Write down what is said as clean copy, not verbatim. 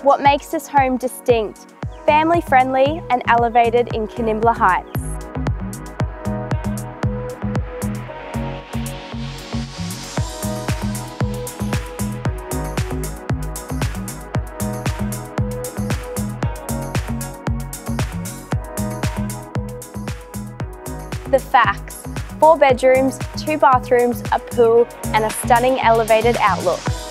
What makes this home distinct, family-friendly and elevated in Kanimbla Heights. The facts: 4 bedrooms, 2 bathrooms, a pool and a stunning elevated outlook.